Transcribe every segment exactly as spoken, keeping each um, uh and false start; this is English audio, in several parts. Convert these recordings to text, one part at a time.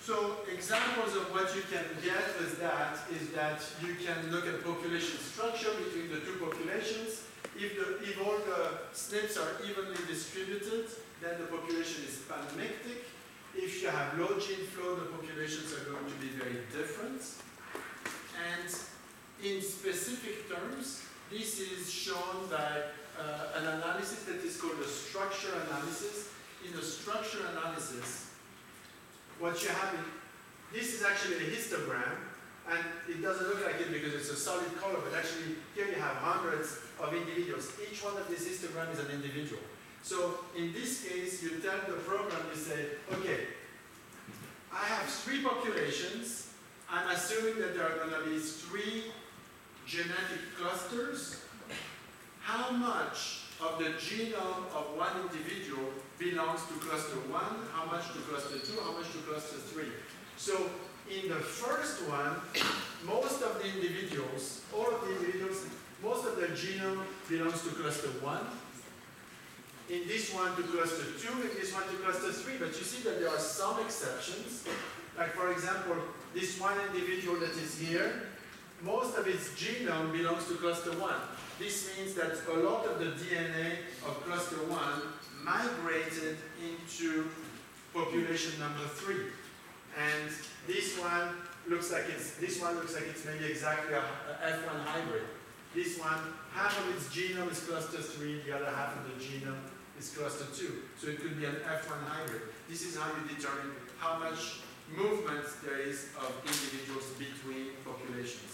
So examples of what you can get with that is that you can look at population structure between the two populations. If, the, if all the S N Ps are evenly distributed, then the population is panmictic. If you have low gene flow, the populations are going to be very different. And in specific terms, this is shown by uh, an analysis that is called a structure analysis. In a structure analysis, what you have, in, this is actually a histogram, and it doesn't look like it because it's a solid color, but actually here you have hundreds of individuals. Each one of these histograms is an individual. So in this case, you tell the program, you say, okay, I have three populations. I'm assuming that there are going to be three genetic clusters. How much of the genome of one individual belongs to cluster one, how much to cluster two, how much to cluster three? So in the first one, most of the individuals, all of the individuals, most of their genome belongs to cluster one. In this one to cluster two, in this one to cluster three. But you see that there are some exceptions. Like for example, this one individual that is here, most of its genome belongs to cluster one. This means that a lot of the D N A of cluster one migrated into population number three. And this one looks like it's this one looks like it's maybe exactly a, a F one hybrid. This one, half of its genome is cluster three, the other half of the genome is cluster two. So it could be an F one hybrid. This is how you determine how much movement there is of individuals between populations.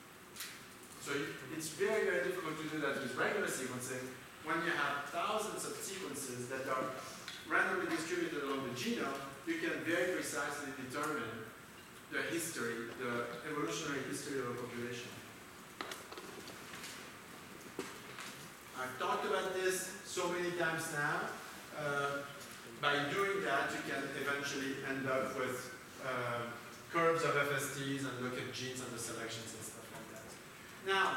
So it's very, very difficult to do that with regular sequencing when you have thousands of sequences that are randomly distributed along the genome. You can very precisely determine the history, the evolutionary history of a population. I've talked about this so many times now. Uh, by doing that, you can eventually end up with uh, curves of F S Ts and look at genes and the selections and stuff like that. Now,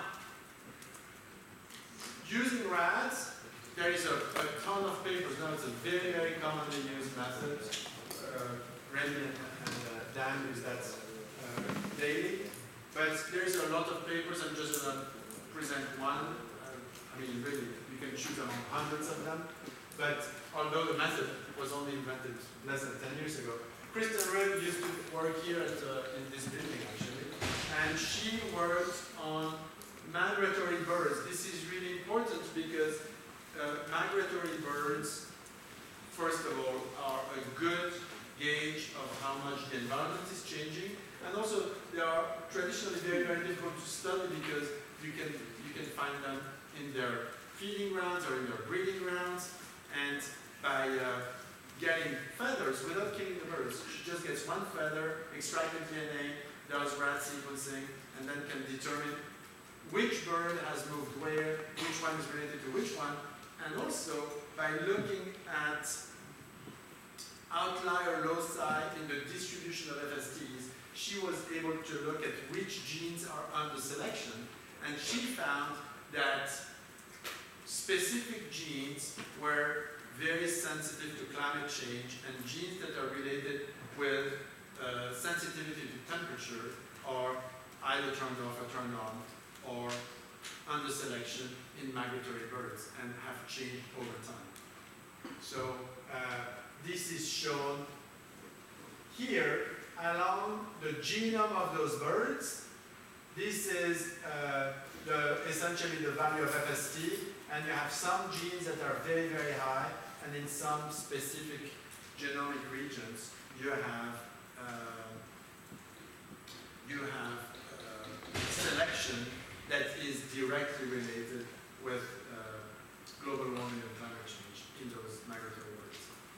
using rats, there is a, a ton of papers. Now it's a very, very commonly used method. Uh, Remy and, and uh, Dan use that uh, daily. But there's a lot of papers. I'm just going to present one. Uh, I mean, really, you can choose among hundreds of them. But although the method was only invented less than ten years ago, Kristen Ridd used to work here at, uh, in this building, actually. And she worked on migratory birds. This is really important because uh, migratory birds, first of all, are a good gauge of how much the environment is changing. And also, they are traditionally very, very difficult to study because you can, you can find them in their feeding grounds or in their breeding grounds. And by uh, getting feathers without killing the birds, she just gets one feather, extracted D N A, does rat sequencing, and then can determine which bird has moved where, which one is related to which one. And also, by looking at outlier loci in the distribution of F S Ts, she was able to look at which genes are under selection. And she found that specific genes were very sensitive to climate change, and genes that are related with uh, sensitivity to temperature are either turned off or turned on, or under selection in migratory birds, and have changed over time. So uh, this is shown here along the genome of those birds. This is uh, the, essentially the value of F S T, and you have some genes that are very, very high, and in some specific genomic regions, you have uh, you have uh, selection that is directly related with uh, global warming and climate change in those migratory birds.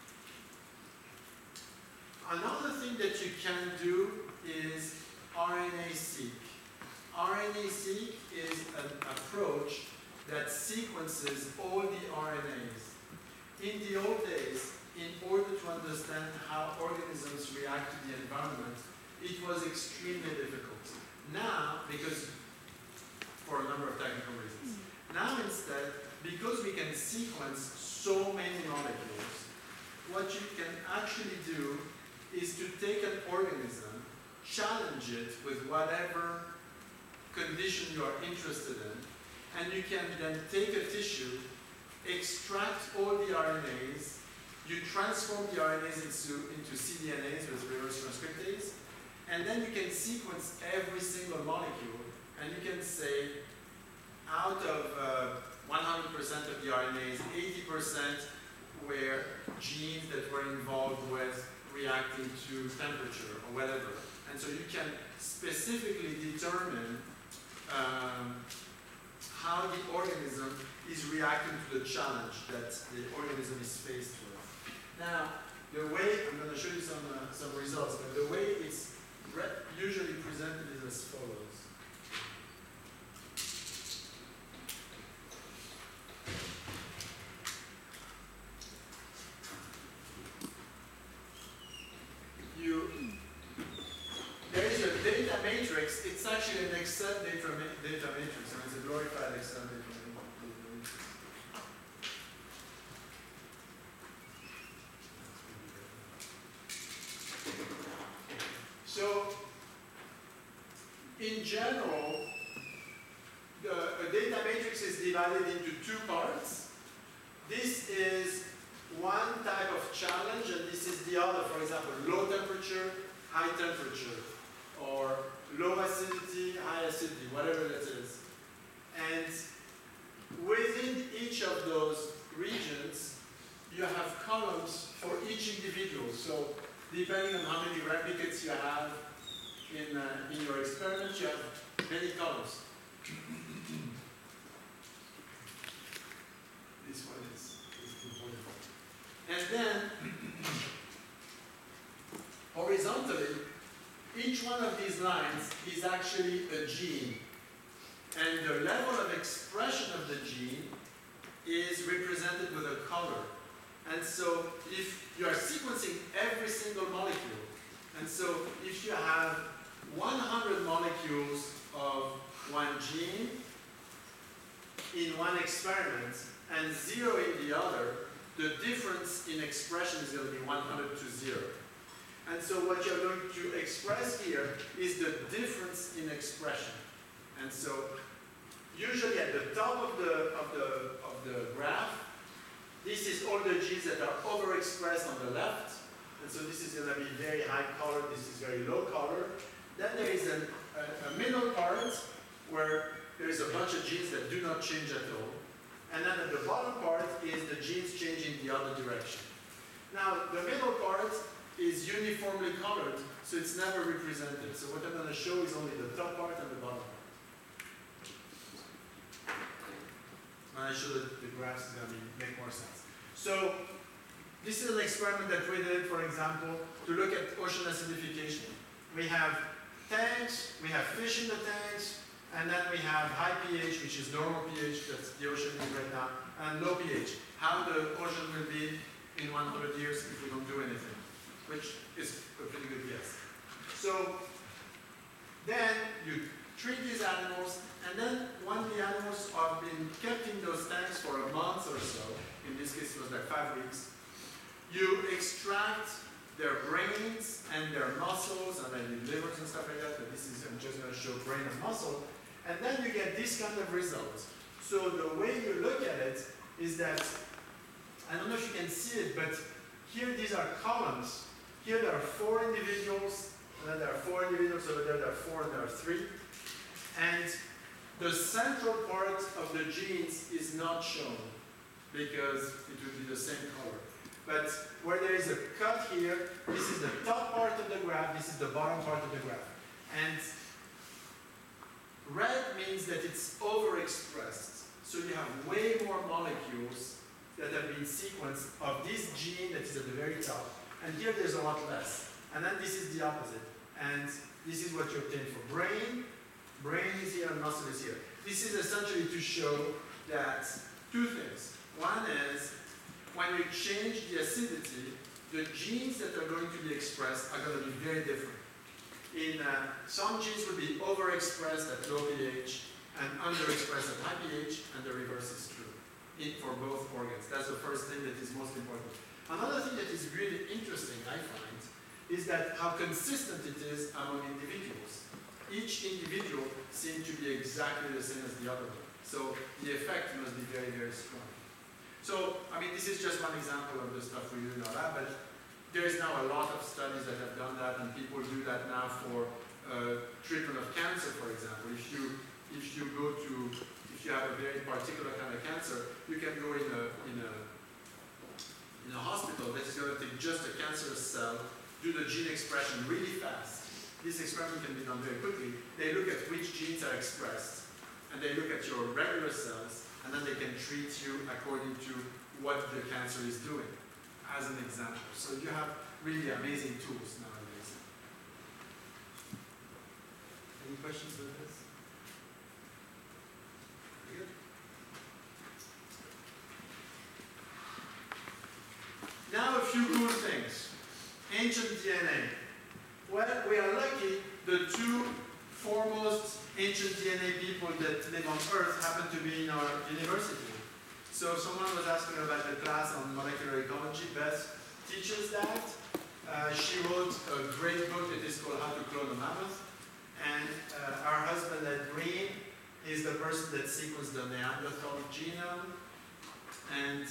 Another thing that you can do is R N A-seq. R N A-seq is an approach that sequences all the R N As. In the old days, in order to understand how organisms react to the environment, it was extremely difficult. Now, because for a number of technical reasons. Now instead, because we can sequence so many molecules, what you can actually do is to take an organism, challenge it with whatever condition you are interested in, and you can then take a tissue, extract all the R N As, you transform the R N As into, into c D N As with reverse transcriptase, and then you can sequence every single molecule, and you can say, out of uh, one hundred percent of the R N As, eighty percent were genes that were involved with reacting to temperature or whatever. And so you can specifically determine um, how the organism is reacting to the challenge that the organism is faced with. Now, the way, I'm going to show you some, uh, some results, but the way it's usually presented is as follows. You, there is a data matrix. It's actually an Excel data, ma data matrix, and it's a glorified Excel data matrix. So, in general, the a data matrix is divided into two parts. This is one type of challenge, and this is the other. For example, low temperature, high temperature, or low acidity, high acidity, whatever that is. And within each of those regions, you have columns for each individual. So depending on how many replicates you have in, uh, in your experiment, you have many columns. This one is, is important. And then, horizontally, each one of these lines is actually a gene. And the level of expression of the gene is represented with a color. And so, if you are sequencing every single molecule, and so if you have one hundred molecules of one gene in one experiment and zero in the other, the difference in expression is going to be one hundred to zero. And so what you're going to express here is the difference in expression. And so usually at the top of the, of the, of the graph, this is all the genes that are overexpressed on the left. And so this is going to be very high color, this is very low color. Then there is an, a, a middle part where there is a bunch of genes that do not change at all. And then at the bottom part is the genes changing the other direction. Now, the middle part is uniformly colored, so it's never represented. So what I'm going to show is only the top part and the bottom part. When I show the, the graphs, it's going to make more sense. So this is an experiment that we did, for example, to look at ocean acidification. We have tanks, we have fish in the tanks, and then we have high pH, which is normal pH, that's the ocean is right now, and low pH, how the ocean will be in one hundred years if we don't do anything, which is a pretty good guess. So then you treat these animals, and then when the animals have been kept in those tanks for a month or so, in this case it was like five weeks, you extract their brains and their muscles and then the livers and stuff like that, but this is, I'm just going to show brain and muscle, and then you get this kind of results. So the way you look at it is that, I don't know if you can see it, but here these are columns. Here there are four individuals, and then there are four individuals over there, there are four and there are three. And the central part of the genes is not shown because it would be the same color. But where there is a cut here, this is the top part of the graph, this is the bottom part of the graph. And red means that it's overexpressed. So you have way more molecules that have been sequenced of this gene that is at the very top. And here there's a lot less. And then this is the opposite. And this is what you obtain for brain. Brain is here and muscle is here. This is essentially to show that two things. One is, when you change the acidity, the genes that are going to be expressed are going to be very different. In uh, some genes will be overexpressed at low pH and underexpressed at high pH, and the reverse is true in, for both organs. That's the first thing that is most important. Another thing that is really interesting, I find, is that how consistent it is among individuals. Each individual seems to be exactly the same as the other one. So the effect must be very, very strong. So, I mean, this is just one example of the stuff we do in our lab, but there is now a lot of studies that have done that, and people do that now for uh, treatment of cancer, for example. If you, if you go to, if you have a very particular kind of cancer, you can go in a, in a, in a hospital that is going to take just a cancerous cell, do the gene expression really fast. This experiment can be done very quickly. They look at which genes are expressed, and they look at your regular cells, and then they can treat you according to what the cancer is doing, as an example. So you have really amazing tools nowadays. Any questions with this? Good. Now a few cool things. Ancient D N A. Well, we are lucky the two foremost ancient D N A people that live on Earth happen to be in our university. So someone was asking about the class on molecular ecology. Beth teaches that. Uh, she wrote a great book that is called How to Clone a Mammoth. And uh, our husband, Ed Green, is the person that sequenced the Neanderthal genome. And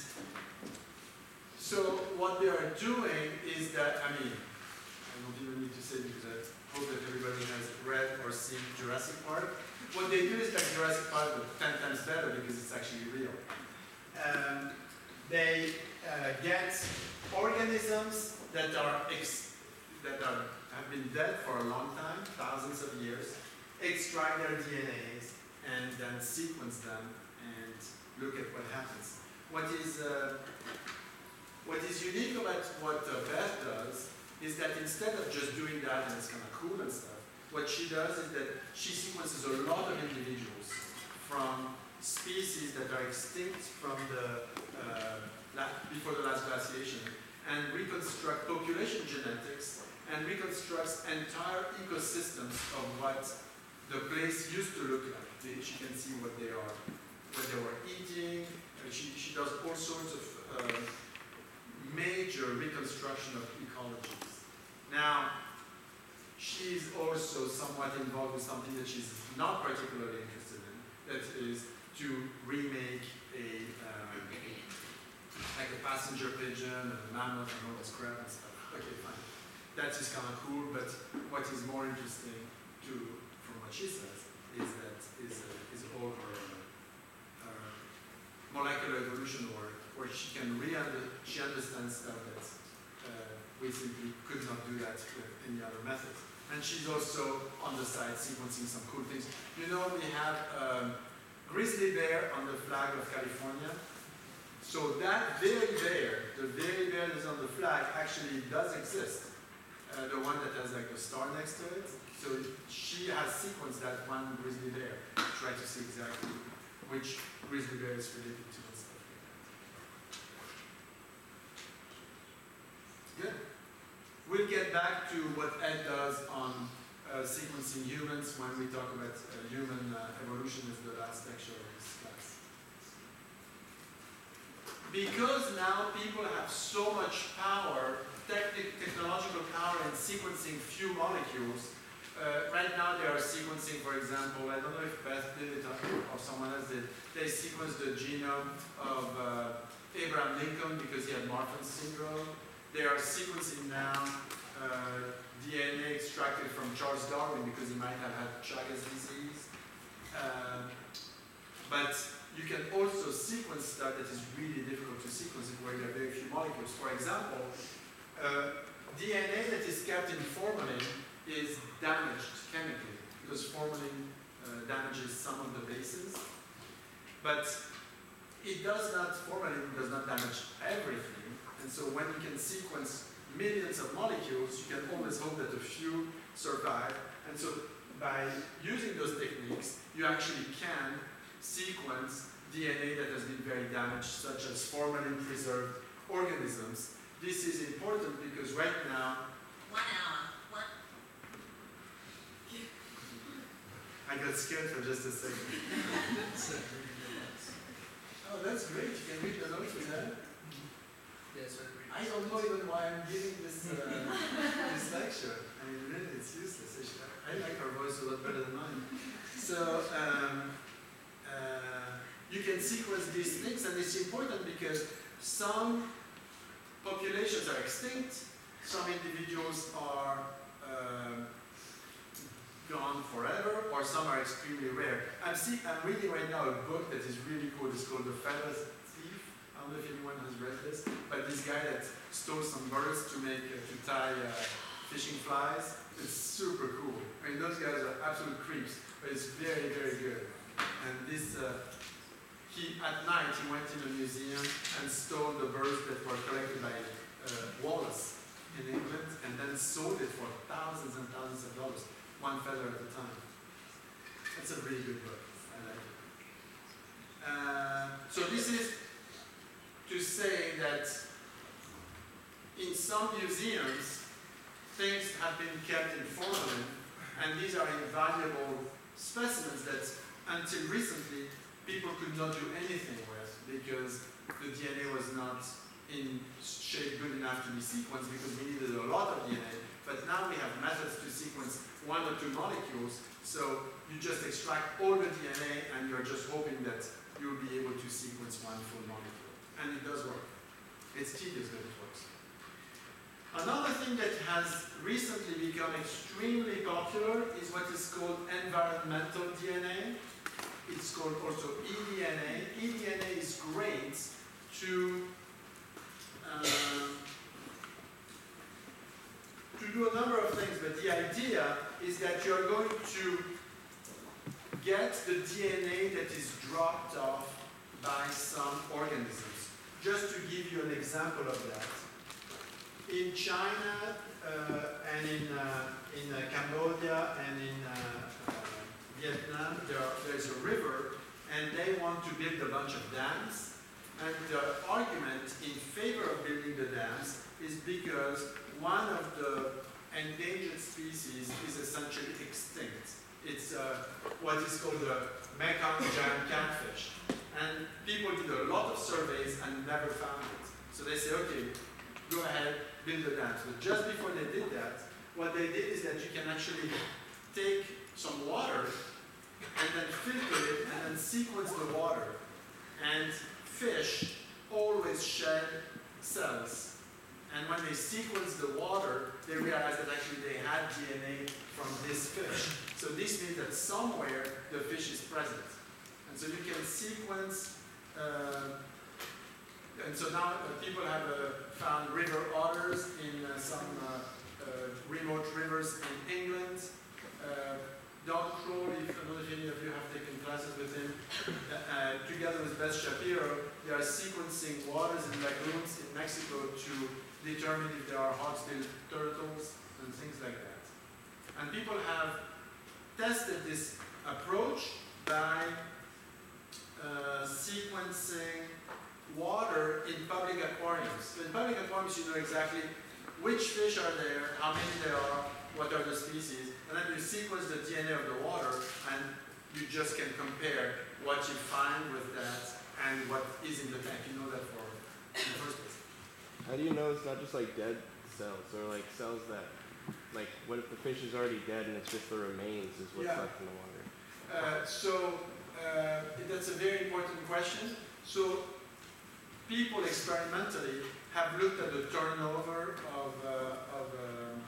so what they are doing is that, I mean, I don't even need to say because I hope that everybody has read or seen Jurassic Park. What they do is like Jurassic Park, but ten times better because it's actually real. Um, they uh, get organisms that are ex that are have been dead for a long time, thousands of years, extract their D N As and then sequence them and look at what happens. What is uh, what is unique about what uh, Beth does is that instead of just doing that and it's kind of cool and stuff, what she does is that she sequences a lot of individuals from species that are extinct from the uh, before the last glaciation, and reconstruct population genetics and reconstructs entire ecosystems of what the place used to look like. They, she can see what they are, what they were eating. And she, she does all sorts of uh, major reconstruction of ecologies. Now, she's also somewhat involved with something that she's not particularly interested in, that is to remake a, um, like a passenger pigeon and a mammoth and all this crap and stuff. Okay, fine. That is kind of cool, but what is more interesting, to, from what she says, is that is, uh, is all her uh, molecular evolution work, where she can re she understands stuff that uh, we simply could not do that with any other method. And she's also on the side sequencing some cool things. You know, we have um, grizzly bear on the flag of California. So that very bear, the very bear that's on the flag, actually does exist. Uh, the one that has like a star next to it. So she has sequenced that one grizzly bear to try to see exactly which grizzly bear is related to and stuff like that. Good. We'll get back to what Ed does on uh, sequencing humans when we talk about uh, human uh, evolution as the last lecture of this class. Because now people have so much power, technic technological power in sequencing few molecules. Uh, right now they are sequencing, for example, I don't know if Beth did it or, or someone else did, they sequenced the genome of uh, Abraham Lincoln because he had Marfan syndrome. They are sequencing now uh, D N A extracted from Charles Darwin because he might have had Chagas disease. Uh, but you can also sequence stuff that is really difficult to sequence where you have very few molecules. For example, uh, D N A that is kept in formalin is damaged chemically because formalin uh, damages some of the bases. But it does not, formalin does not damage everything. And so when you can sequence millions of molecules, you can always hope that a few survive. And so by using those techniques, you actually can sequence D N A that has been very damaged, such as formalin-preserved organisms. This is important because right now... One hour. One. I got scared for just a second. Oh, that's great. You can read the notes with that. Yes, I don't know even why I'm giving this, uh, this this lecture. I mean, really, it's useless. I, should, I like her voice a lot better than mine. So, um, uh, you can sequence these things, and it's important because some populations are extinct, some individuals are um, gone forever, or some are extremely rare. I'm, see, I'm reading right now a book that is really cool. It's called The Feather Thief. I don't know if anyone has read this, but this guy that stole some birds to make uh, to tie uh, fishing flies. It's super cool. I mean, those guys are absolute creeps, but it's very, very good. And this, uh, he at night he went in a museum and stole the birds that were collected by uh, Wallace in England, and then sold it for thousands and thousands of dollars, one feather at a time. That's a really good book. I like it. Uh, so this is to say that in some museums, things have been kept in formalin, and these are invaluable specimens that until recently people could not do anything with because the D N A was not in shape good enough to be sequenced because we needed a lot of D N A. But now we have methods to sequence one or two molecules, so you just extract all the D N A and you're just hoping that you'll be able to sequence one full molecule. And it does work. It's tedious, but it works. Another thing that has recently become extremely popular is what is called environmental D N A. It's called also eDNA. eDNA is great to, um, to do a number of things, but the idea is that you're going to get the D N A that is dropped off by some organisms. Just to give you an example of that. In China uh, and in, uh, in uh, Cambodia and in uh, uh, Vietnam, there are, there's a river, and they want to build a bunch of dams. And the argument in favor of building the dams is because one of the endangered species is essentially extinct. It's uh, what is called the Mekong giant catfish. And people did a lot of surveys and never found it. So they say, okay, go ahead, build the dams. But just before they did that, what they did is that you can actually take some water and then filter it and then sequence the water. And fish always shed cells. And when they sequenced the water, they realized that actually they had D N A from this fish. So this means that somewhere the fish is present. And so you can sequence, uh, and so now uh, people have uh, found river otters in uh, some uh, uh, remote rivers in England. Uh, Don Kroll, if I don't know if any of you have taken classes with him, uh, together with Beth Shapiro, they are sequencing waters in lagoons in Mexico to determine if there are hawksbill turtles and things like that. And people have tested this approach by uh, sequencing water in public aquariums. So in public aquariums, you know exactly which fish are there, how many there are, what are the species, and then you sequence the D N A of the water, and you just can compare what you find with that and what is in the tank. You know that for in the first place. How do you know it's not just like dead cells, or like cells that, like, what if the fish is already dead and it's just the remains is what's yeah. left in the water? Uh, so uh, that's a very important question. So people experimentally have looked at the turnover of, uh, of, uh,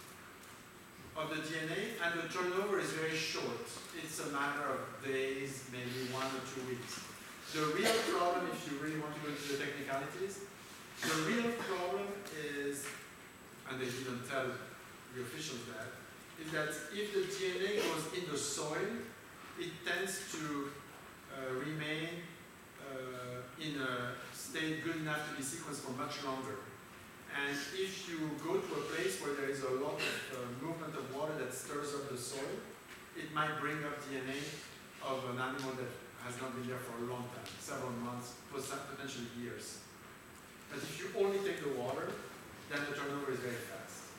of the D N A, and the turnover is very short. It's a matter of days, maybe one or two weeks. The real problem, if you really want to go into the technicalities, the real problem is, and they didn't tell the officials that, is that if the D N A goes in the soil, it tends to uh, remain uh, in a state good enough to be sequenced for much longer. And if you go to a place where there is a lot of uh, movement of water that stirs up the soil, it might bring up D N A of an animal that has not been there for a long time, several months, potentially years. But if you only take the water, then the turnover is very fast.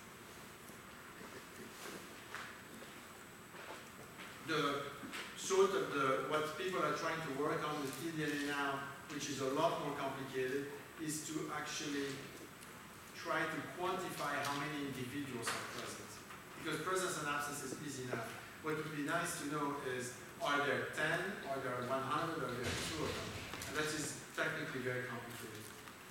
The sort of the, what people are trying to work on with eDNA now, which is a lot more complicated, is to actually try to quantify how many individuals are present. because presence and absence is easy enough. What would be nice to know is, are there ten, are there one hundred, or are there two of them? And that is technically very complicated.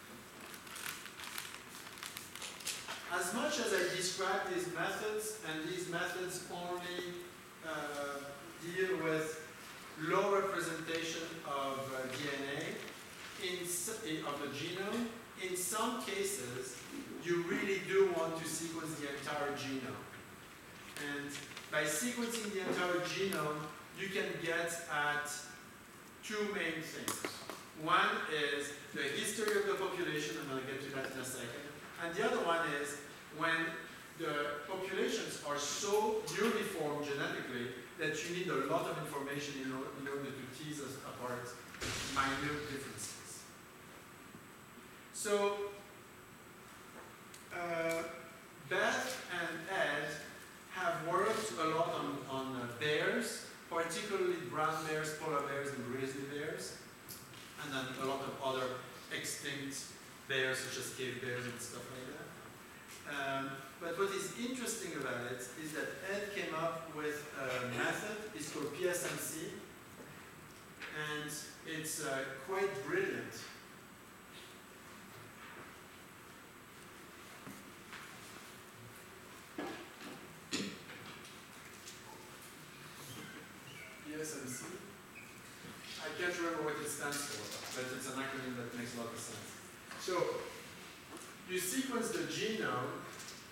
As much as I describe these methods, and these methods only uh, deal with low representation of uh, D N A in, of the genome, in some cases, you really do want to sequence the entire genome. And by sequencing the entire genome, you can get at two main things. One is the history of the population, and I'll get to that in a second. And the other one is when the populations are so uniform genetically that you need a lot of information in order, in order to tease us apart minute differences. So, uh, Beth and Ed have worked a lot on, on uh, bears, particularly brown bears, polar bears, and grizzly bears, and then a lot of other extinct bears, such as cave bears and stuff like that. Um, but what is interesting about it is that Ed came up with a method. It's called P S M C, and it's uh, quite brilliant. P S M C. I can't remember what it stands for, but it's an acronym that makes a lot of sense. So, you sequence the genome.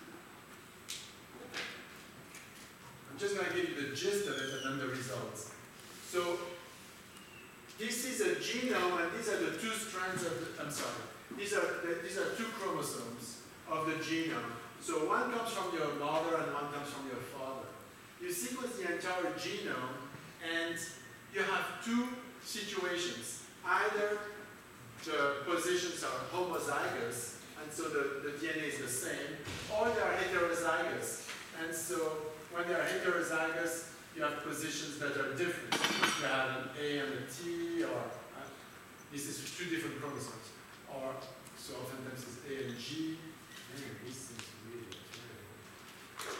I'm just going to give you the gist of it and then the results. So, this is a genome, and these are the two strands of the, I'm sorry, these are, the, these are two chromosomes of the genome. So one comes from your mother and one comes from your father. You sequence the entire genome, and you have two situations. Either the positions are homozygous, and so the, the D N A is the same, or they are heterozygous. And so when they are heterozygous, you have positions that are different. You have an A and a T, or uh, this is two different chromosomes. Or, so oftentimes it's A and G. Man, this is really terrible.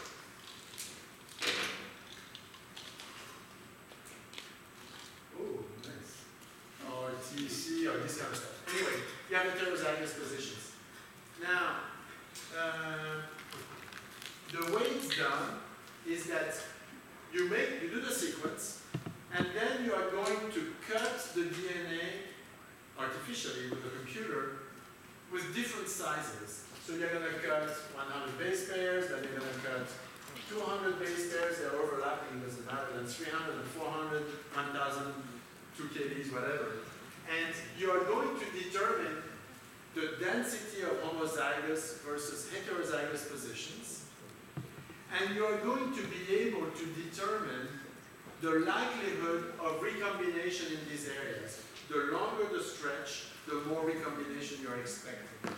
Oh, nice. Or T C, or this kind of stuff. Anyway, you have heterozygous positions. Now, uh, the way it's done is that you make, you do the sequence, and then you are going to cut the D N A artificially with a computer with different sizes. So you're going to cut one hundred base pairs, then you're going to cut two hundred base pairs, they're overlapping, it doesn't matter, then three hundred, and four hundred, one thousand, two K Bs, whatever. And you are going to determine the density of homozygous versus heterozygous positions. And you are going to be able to determine the likelihood of recombination in these areas. The longer the stretch, the more recombination you are expecting.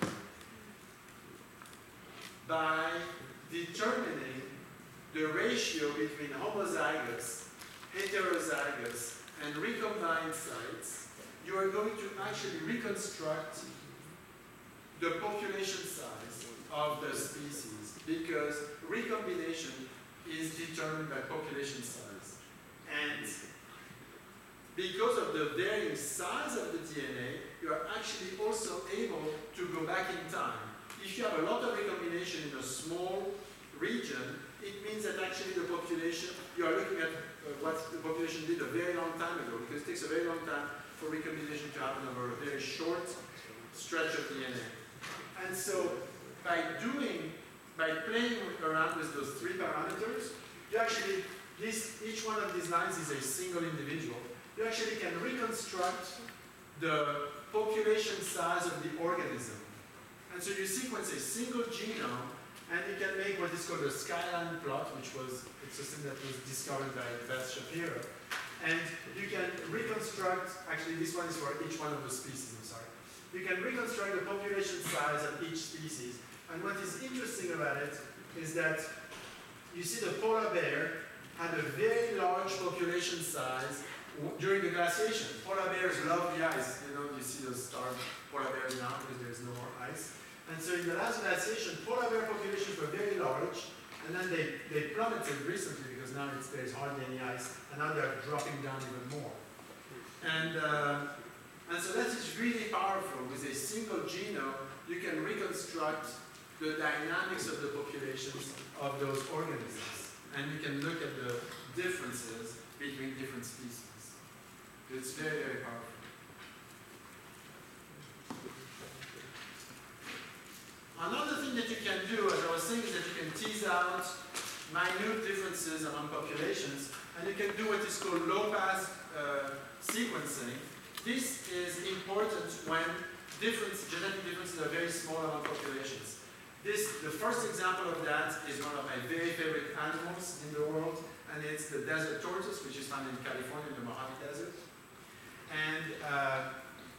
By determining the ratio between homozygous, heterozygous, and recombined sites, you are going to actually reconstruct the population size of the species, because recombination is determined by population size. And because of the varying size of the D N A, you are actually also able to go back in time. If you have a lot of recombination in a small region, it means that actually the population, you are looking at uh, what the population did a very long time ago, because it takes a very long time for recombination to happen over a very short stretch of D N A. And so by doing, by playing around with those three parameters, you actually, this, each one of these lines is a single individual. You actually can reconstruct the population size of the organism. And so you sequence a single genome, and you can make what is called a skyline plot, which was, it's a thing that was discovered by Beth Shapiro. And you can reconstruct, actually this one is for each one of the species, I'm sorry. You can reconstruct the population size of each species. And what is interesting about it is that you see the polar bear had a very large population size during the glaciation. Polar bears love the ice. You know, you see those starved polar bears now because there's no more ice. And so in the last glaciation, polar bear populations were very large, And then they, they plummeted recently because now it's, there's hardly any ice, and now they're dropping down even more. And, uh, and so that is really powerful. With a single genome, you can reconstruct the dynamics of the populations of those organisms. And you can look at the differences between different species. It's very, very powerful. Another thing that you can do, as I was saying, is that you can tease out minute differences among populations, and you can do what is called low-pass uh, sequencing. This is important when difference, genetic differences are very small among populations. This, the first example of that is one of my very favorite animals in the world, and it's the desert tortoise, which is found in California, in the Mojave Desert. And uh,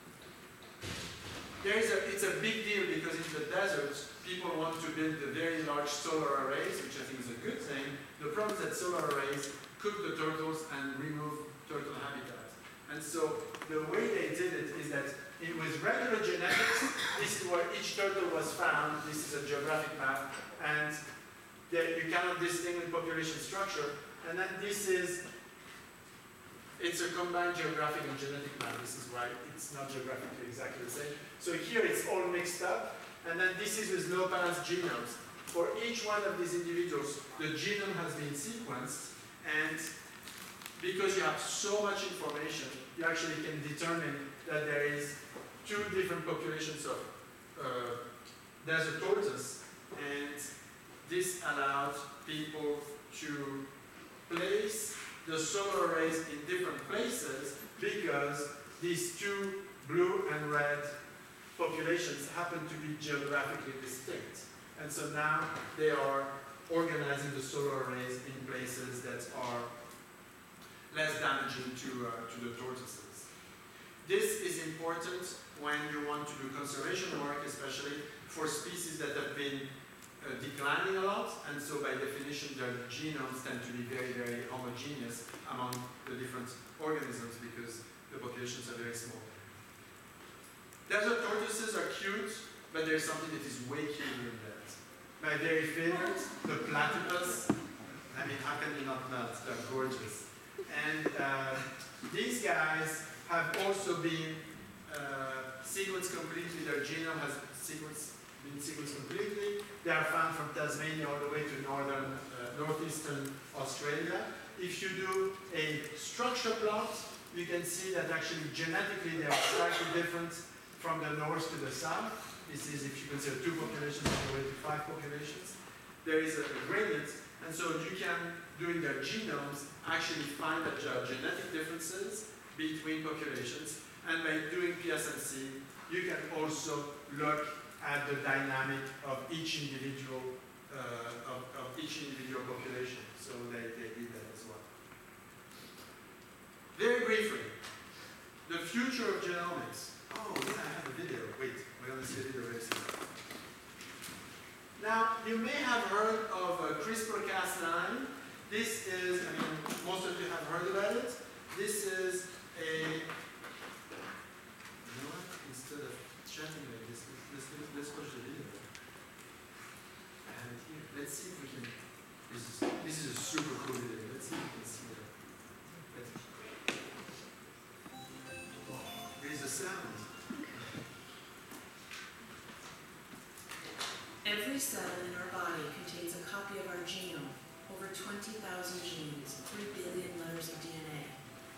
there is a, it's a big deal because in the desert, people want to build the very large solar arrays, which I think is a good thing. The problem is that solar arrays cook the turtles and remove turtle habitat. And so the way they did it is that it was regular genetics. This is where each turtle was found. This is a geographic map. And there, you cannot distinguish population structure. And then this is, it's a combined geographic and genetic map. This is why it's not geographically exactly the same. So here it's all mixed up. And then this is with low-pass genomes. For each one of these individuals, the genome has been sequenced. And because you have so much information, you actually can determine that there is two different populations of uh, desert tortoise, and this allowed people to place the solar arrays in different places because these two blue and red populations happen to be geographically distinct. And so now they are organizing the solar arrays in places that are less damaging to, uh, to the tortoises. This is important when you want to do conservation work, especially for species that have been uh, declining a lot, and so by definition their genomes tend to be very, very homogeneous among the different organisms because the populations are very small. Desert tortoises are cute, but there's something that is way cuter than that. My very favorite, the platypus. I mean, how can you not not? They're gorgeous. And uh, these guys have also been uh, sequenced completely. Their genome has sequenced, been sequenced completely. They are found from Tasmania all the way to northern, uh, northeastern Australia. If you do a structure plot, you can see that actually genetically they are slightly different from the north to the south. This is if you consider two populations all the way to five populations. There is a, a gradient, and so you can, doing their genomes, actually find that there are genetic differences between populations, and by doing P S M C, you can also look at the dynamic of each individual uh, of, of each individual population. So they, they did that as well. Very briefly, the future of genomics. Oh, yeah, I have a video. Wait, we're going to see a video very soon. Now, you may have heard of uh, CRISPR Cas nine. This is, I mean, most of you have heard about it. This is a, you know what, instead of chatting like this, let's, let's, let's watch the video. I have it here. Let's see if we can, this is, this is a super cool video. Let's see if we can see that. Here's the sound. Every cell in our body contains a copy of our genome, over twenty thousand genes, three billion letters of D N A.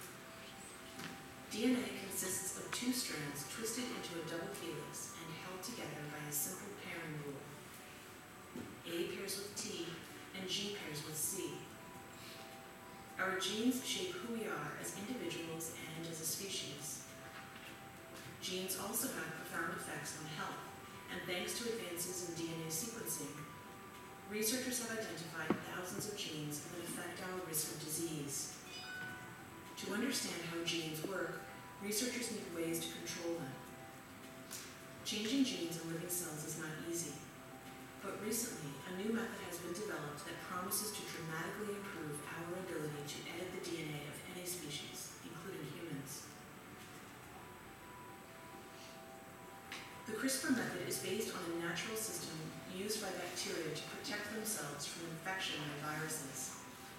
D N A consists of two strands twisted into a double helix and held together by a simple pairing rule. A pairs with T and G pairs with C. Our genes shape who we are as individuals and as a species. Genes also have profound effects on health. And thanks to advances in D N A sequencing, researchers have identified thousands of genes that affect our risk of disease. To understand how genes work, researchers need ways to control them. Changing genes in living cells is not easy, but recently a new method has been developed that promises to dramatically improve our ability to edit the D N A of any species, including humans. The CRISPR method is based on a natural system used by bacteria to protect themselves from infection by viruses.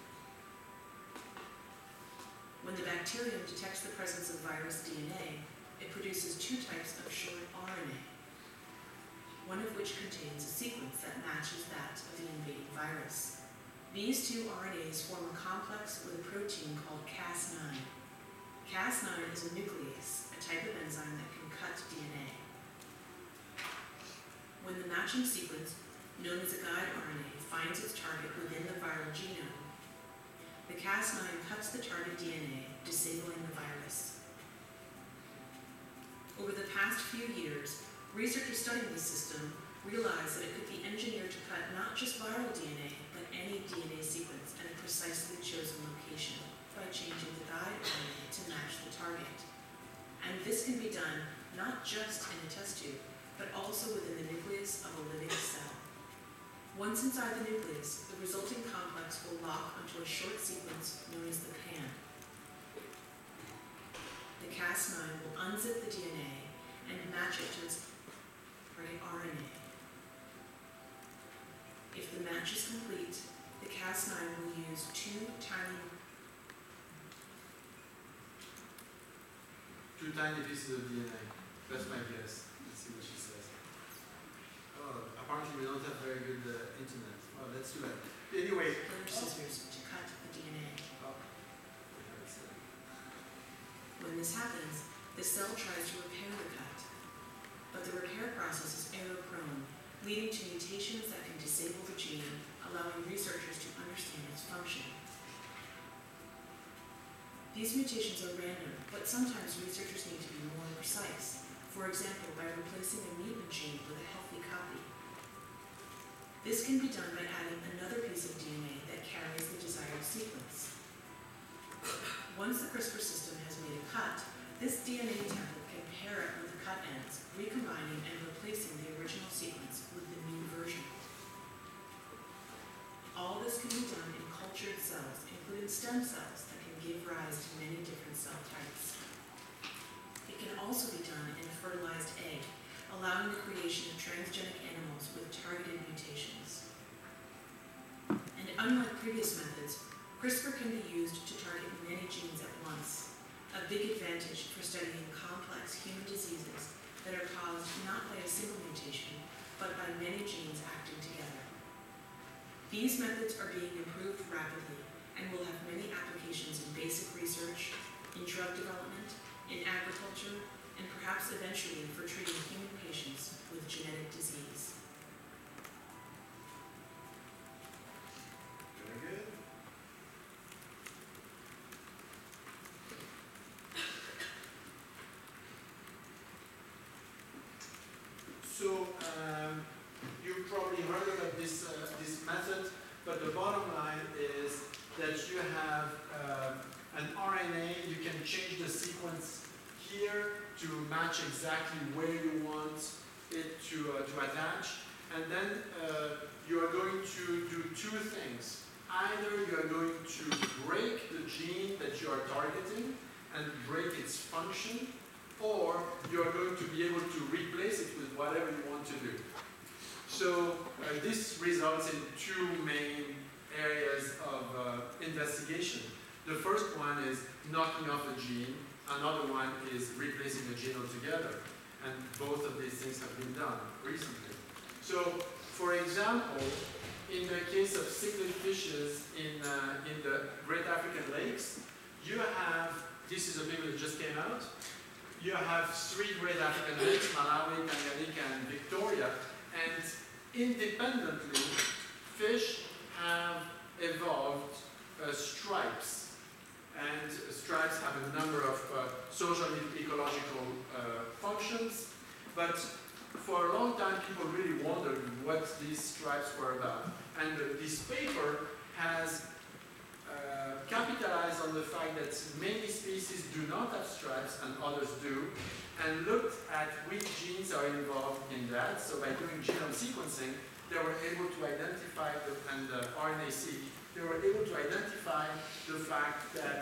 When the bacterium detects the presence of virus D N A, it produces two types of short R N A, one of which contains a sequence that matches that of the invading virus. These two R N As form a complex with a protein called Cas nine. Cas nine is a nuclease, a type of enzyme that can cut D N A. When the matching sequence, known as a guide R N A, finds its target within the viral genome, the Cas nine cuts the target D N A, disabling the virus. Over the past few years, researchers studying this system realized that it could be engineered to cut not just viral D N A, but any D N A sequence at a precisely chosen location by changing the guide R N A to match the target. And this can be done not just in a test tube, but also within the nucleus of a living cell. Once inside the nucleus, the resulting complex will lock onto a short sequence known as the P A N. The Cas nine will unzip the D N A and match it to its target R N A. If the match is complete, the Cas nine will use two tiny Two tiny pieces of D N A. That's my guess. Let's see what she says. Oh, apparently we don't have very good uh, internet. Oh, let's do that. Anyway. other scissors to cut the D N A. Oh. When this happens, the cell tries to repair the cut, but the repair process is error-prone, leading to mutations that can disable the gene, allowing researchers to understand its function. These mutations are random, but sometimes researchers need to be more precise, for example, by replacing a mutant gene with a healthy copy. This can be done by adding another piece of D N A that carries the desired sequence. Once the CRISPR system has made a cut, this D N A template can pair it with the cut ends, recombining and replacing the original sequence with the new version. All this can be done in cultured cells, including stem cells that can give rise to many different cell types. It can also be done in a fertilized egg, allowing the creation of transgenic animals with targeted mutations. And unlike previous methods, CRISPR can be used to target many genes at once, a big advantage for studying complex human diseases that are caused not by a single mutation, but by many genes acting together. These methods are being improved rapidly and will have many applications in basic research, in drug development, in agriculture, and perhaps eventually for treating human patients with genetic disease. Very good. So um, you probably heard about this uh, this method, but the bottom line is that you have um, an R N A. You can change the sequence here to match exactly where you want it to uh, to attach, and then uh, you are going to do two things. Either you are going to break the gene that you are targeting and break its function, or you are going to be able to replace it with whatever you want to do. So uh, this results in two main areas of uh, investigation. The first one is knocking off a gene, another one is replacing the gene altogether. And both of these things have been done recently. So, for example, in the case of cichlid fishes in, uh, in the Great African Lakes, you have, this is a paper that just came out, you have three Great African Lakes, Malawi, Tanganyika, and Victoria, and independently, fish have evolved uh, stripes. And stripes have a number of uh, social and ecological uh, functions, but for a long time people really wondered what these stripes were about. And uh, this paper has uh, capitalized on the fact that many species do not have stripes and others do, and looked at which genes are involved in that. So by doing genome sequencing, they were able to identify, the, and uh, R N A seq, they were able to identify the fact that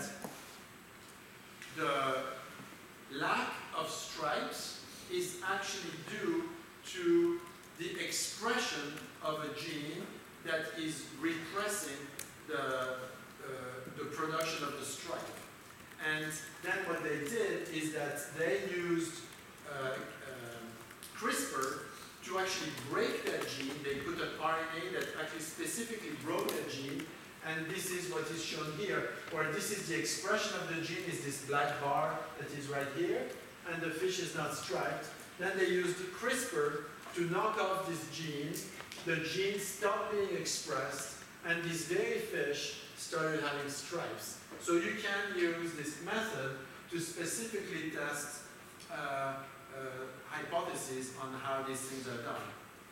the lack of stripes is actually due to the expression of a gene that is repressing the, uh, the production of the stripe. And then what they did is that they used uh, um, CRISPR to actually break that gene. They put an R N A that actually specifically broke that gene, and this is what is shown here, where this is the expression of the gene, is this black bar that is right here, and the fish is not striped. Then they used CRISPR to knock off this gene. The gene stopped being expressed, and this very fish started having stripes. So you can use this method to specifically test uh, uh, hypotheses on how these things are done.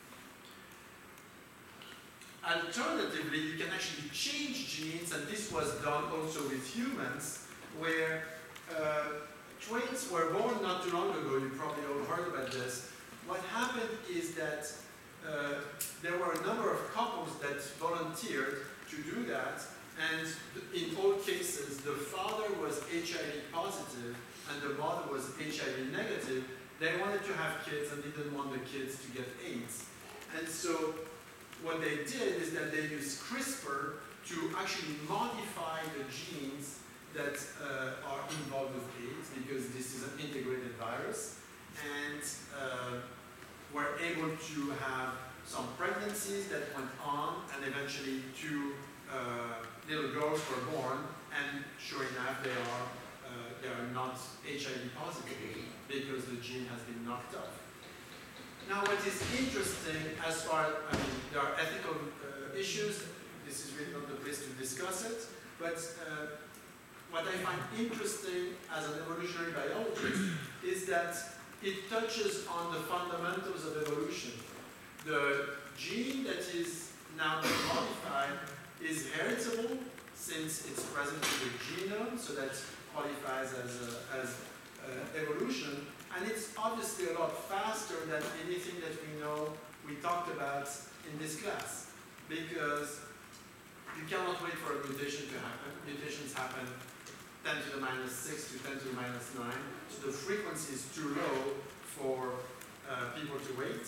Alternatively, you can actually change genes, and this was done also with humans, where uh, twins were born not too long ago. You probably all heard about this. What happened is that uh, there were a number of couples that volunteered to do that, and in all cases, the father was H I V positive and the mother was H I V negative. They wanted to have kids and didn't want the kids to get AIDS. And so what they did is that they used CRISPR to actually modify the genes that uh, are involved with AIDS, because this is an integrated virus, and uh, were able to have some pregnancies that went on, and eventually two uh, little girls were born, and sure enough they are, uh, they are not H I V positive because the gene has been knocked off. Now what is interesting as far, I mean, there are ethical uh, issues, this is really not the place to discuss it, but uh, what I find interesting as an evolutionary biologist is that it touches on the fundamentals of evolution. The gene that is now being modified is heritable since it's present in the genome, so that qualifies as, a, as uh, evolution. And it's obviously a lot faster than anything that we know we talked about in this class, because you cannot wait for a mutation to happen. Mutations happen ten to the minus six to ten to the minus nine, so the frequency is too low for uh, people to wait.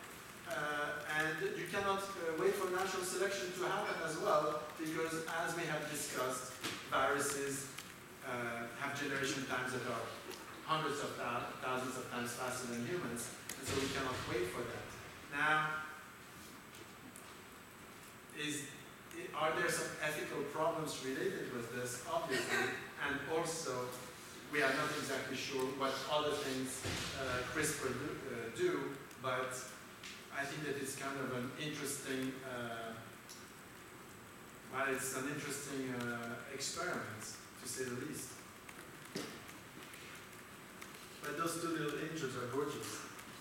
Uh, and you cannot uh, wait for natural selection to happen as well, because as we have discussed, viruses uh, have generation times that are hundreds of th thousands of times faster than humans, and so we cannot wait for that. Now, is, are there some ethical problems related with this? Obviously, and also, we are not exactly sure what other things uh, CRISPR do, uh, do, but I think that it's kind of an interesting, uh, well, it's an interesting uh, experiment, to say the least. But those two little angels are gorgeous.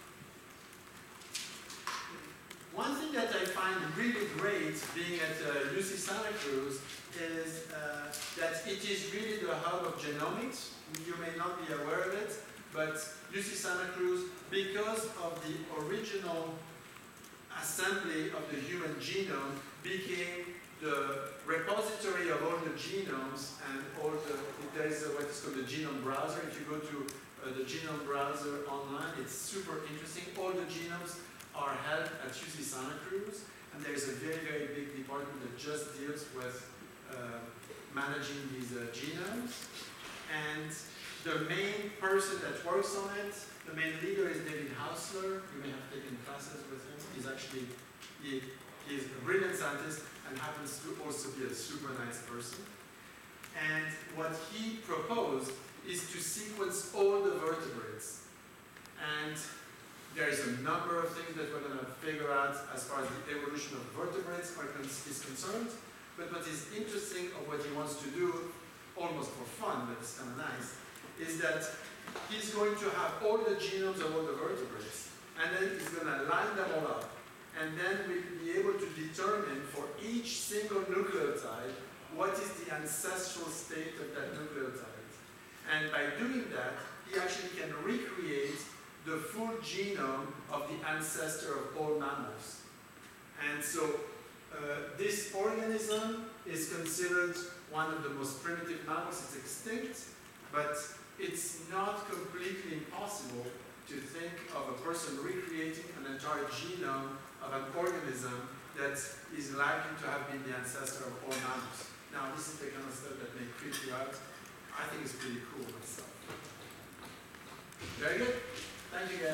One thing that I find really great being at uh, U C Santa Cruz is uh, that it is really the hub of genomics. You may not be aware of it, but U C Santa Cruz, because of the original assembly of the human genome, became the repository of all the genomes and all the, there is a, what is called the genome browser. If you go to uh, the genome browser online, it's super interesting. All the genomes are held at U C Santa Cruz, and there is a very, very big department that just deals with uh, managing these uh, genomes. And the main person that works on it, the main leader is David Hausler. You may have taken classes with him. He's actually, he, he's a brilliant scientist and happens to also be a super nice person. And what he proposed is to sequence all the vertebrates. And there is a number of things that we're going to figure out as far as the evolution of vertebrates is concerned. But what is interesting of what he wants to do, almost for fun, but it's kind of nice, is that he's going to have all the genomes of all the vertebrates, and then he's going to line them all up. And then we'll be able to determine for each single nucleotide what is the ancestral state of that nucleotide. And by doing that, he actually can recreate the full genome of the ancestor of all mammals. And so uh, this organism is considered one of the most primitive mammals. It's extinct, but it's not completely impossible to think of a person recreating an entire genome of an organism that is likely to have been the ancestor of all mammals. Now, this is the kind of stuff that may creep you out. I think it's pretty cool myself. Very good. Thank you, guys.